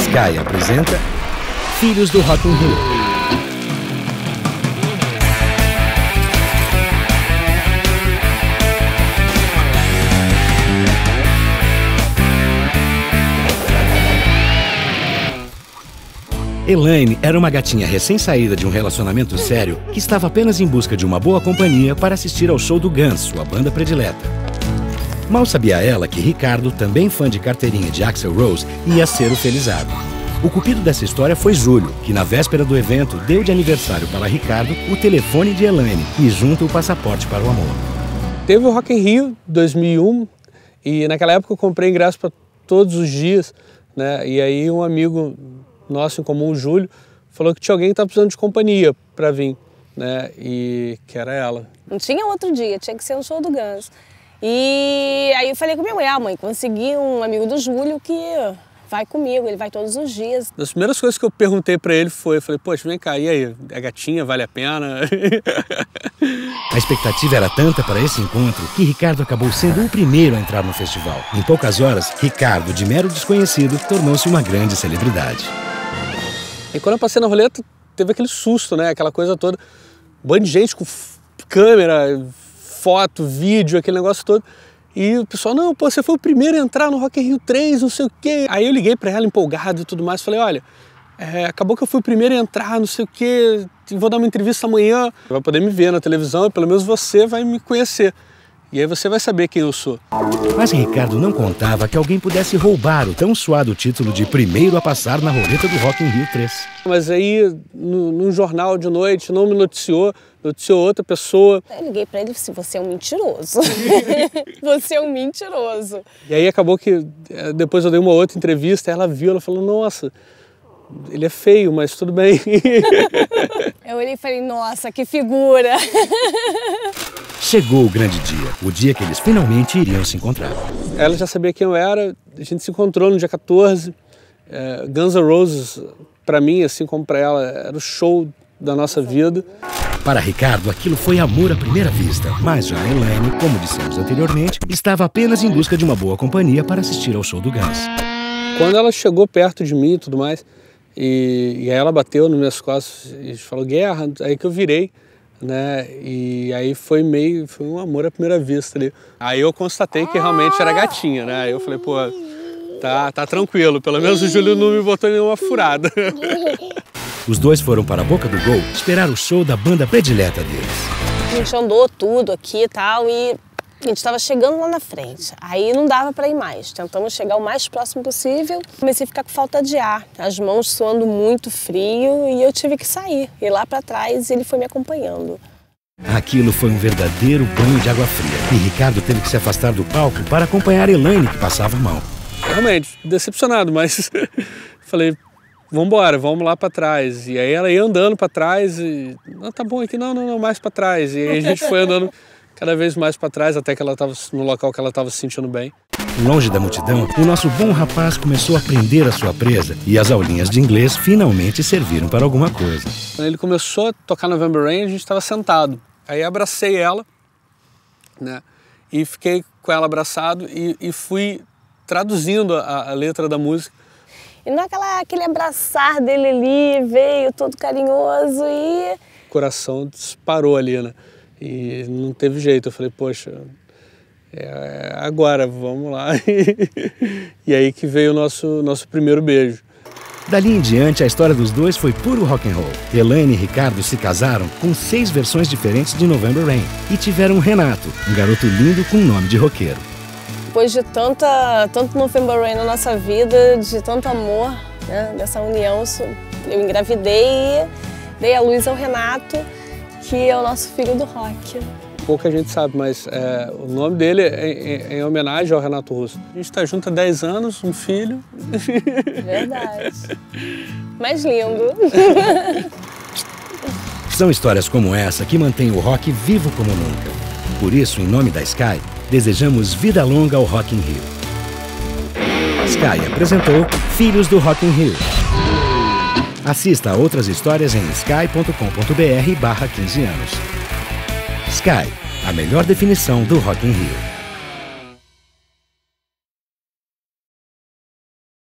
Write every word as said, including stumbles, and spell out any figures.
Sky apresenta Filhos do Rock in Rio. Elaine era uma gatinha recém-saída de um relacionamento sério que estava apenas em busca de uma boa companhia para assistir ao show do Guns, sua banda predileta. Mal sabia ela que Ricardo, também fã de carteirinha de Axl Rose, ia ser o felizardo. O cupido dessa história foi Júlio, que na véspera do evento deu de aniversário para Ricardo o telefone de Elaine e junto o passaporte para o amor. Teve o Rock in Rio dois mil e um e naquela época eu comprei ingresso para todos os dias, né? E aí um amigo nosso em comum, o Júlio, falou que tinha alguém que estava precisando de companhia para vir, né? E que era ela. Não tinha outro dia, tinha que ser um show do Guns. E aí eu falei com minha mãe, ah mãe, consegui um amigo do Júlio que vai comigo, ele vai todos os dias. Das primeiras coisas que eu perguntei para ele foi, eu falei, poxa, vem cá, e aí, é gatinha, vale a pena? A expectativa era tanta para esse encontro que Ricardo acabou sendo o primeiro a entrar no festival. Em poucas horas, Ricardo, de mero desconhecido, tornou-se uma grande celebridade. E quando eu passei na roleta, teve aquele susto, né? Aquela coisa toda, um bando de gente com câmera, foto, vídeo, aquele negócio todo. E o pessoal, não, pô, você foi o primeiro a entrar no Rock in Rio três, não sei o quê. Aí eu liguei pra ela empolgado e tudo mais, falei, olha, é, acabou que eu fui o primeiro a entrar, não sei o quê, vou dar uma entrevista amanhã. Vai poder me ver na televisão e pelo menos você vai me conhecer. E aí você vai saber quem eu sou. Mas Ricardo não contava que alguém pudesse roubar o tão suado título de primeiro a passar na roleta do Rock in Rio três. Mas aí, no, num jornal de noite, não me noticiou, noticiou outra pessoa. Eu liguei pra ele e disse, você é um mentiroso. Você é um mentiroso. E aí acabou que, depois eu dei uma outra entrevista, ela viu, ela falou, nossa, ele é feio, mas tudo bem. Eu olhei e falei, nossa, que figura. Chegou o grande dia, o dia que eles finalmente iriam se encontrar. Ela já sabia quem eu era, a gente se encontrou no dia quatorze. É, Guns N' Roses, para mim, assim como para ela, era o show da nossa vida. Para Ricardo, aquilo foi amor à primeira vista, mas já a Elaine, como dissemos anteriormente, estava apenas em busca de uma boa companhia para assistir ao show do Guns. Quando ela chegou perto de mim e tudo mais, e, e aí ela bateu nas minhas costas e falou, guerra, aí que eu virei. Né? E aí foi meio, foi um amor à primeira vista ali. Aí eu constatei que realmente era gatinha, né? Aí eu falei, pô, tá, tá tranquilo, pelo menos o Júlio não me botou nenhuma furada. Os dois foram para a boca do gol esperar o show da banda predileta deles. A gente andou tudo aqui e tal e a gente estava chegando lá na frente, aí não dava para ir mais. Tentamos chegar o mais próximo possível. Comecei a ficar com falta de ar, as mãos suando muito frio e eu tive que sair. Ir lá para trás e ele foi me acompanhando. Aquilo foi um verdadeiro banho de água fria. E Ricardo teve que se afastar do palco para acompanhar Elaine, que passava mal. Realmente, decepcionado, mas falei, vamos embora, vamos lá para trás. E aí ela ia andando para trás e, não, tá bom aqui, não, não, não, mais para trás. E aí a gente foi andando cada vez mais para trás, até que ela estava no local que ela estava se sentindo bem. Longe da multidão, o nosso bom rapaz começou a prender a sua presa e as aulinhas de inglês finalmente serviram para alguma coisa. Quando ele começou a tocar November Rain, a gente estava sentado. Aí abracei ela, né, e fiquei com ela abraçado e, e fui traduzindo a, a letra da música. E naquela, aquele abraçar dele ali, veio todo carinhoso e... O coração disparou ali, né? E não teve jeito, eu falei, poxa, é agora, vamos lá. E aí que veio o nosso, nosso primeiro beijo. Dali em diante, a história dos dois foi puro rock and roll. Elaine e Ricardo se casaram com seis versões diferentes de November Rain e tiveram um Renato, um garoto lindo com nome de roqueiro. Depois de tanta, tanto November Rain na nossa vida, de tanto amor, né, dessa união, eu engravidei e dei a luz ao Renato, que é o nosso filho do rock. Pouca gente sabe, mas é, o nome dele é em, em homenagem ao Renato Russo. A gente está junto há dez anos, um filho. Verdade. Mais lindo. São histórias como essa que mantêm o rock vivo como nunca. Por isso, em nome da Sky, desejamos vida longa ao Rock in Rio. Sky apresentou Filhos do Rock in Rio. Assista a outras histórias em sky ponto com ponto br barra quinze anos. Sky, a melhor definição do Rock in Rio.